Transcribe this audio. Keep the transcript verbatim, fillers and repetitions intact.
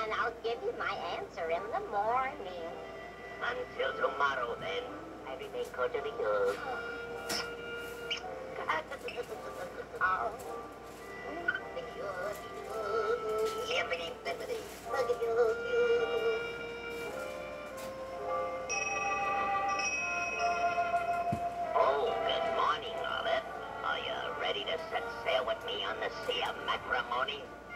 and I'll give you my answer in the morning. Until tomorrow, then. I remain cordially yours. Oh. Yippity bippity. Oh, good morning, Olive. Are you ready to set sail with me on the sea of matrimony?